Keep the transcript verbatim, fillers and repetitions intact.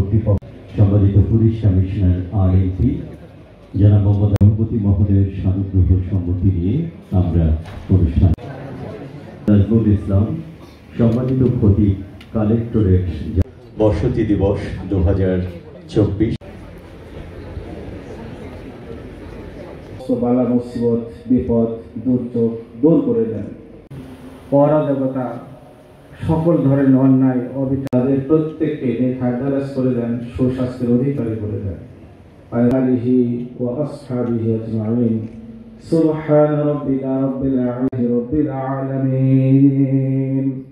কর্তৃপক্ষ, সম্মানিত police commissioner আর MP জনাব মোহাম্মদ রহমতি মহোদয়ের সানুগ্রহ সম্মতি নিয়ে আমরা অনুষ্ঠান। নাজমুল ইসলাম, সম্মানিত খতিব কালেক্টরেট, বসতি দিবস দু হাজার চব্বিশ। বালা মুসিবত, বিপদ, দুর্যোগ দূর করে দেন। অরাজকতা, সকল ধরনের অন্যায় অবিচারের প্রত্যেককে নেখায়দারাজ করে দেন, সুস্বাস্থ্যের অধিকারী করে দেন। আলিহি ওয়া আসহাবিহি আজমাইন। সুবহান রাব্বিকা রাব্বিল ইজ্জাতি রাব্বিল আলামিন।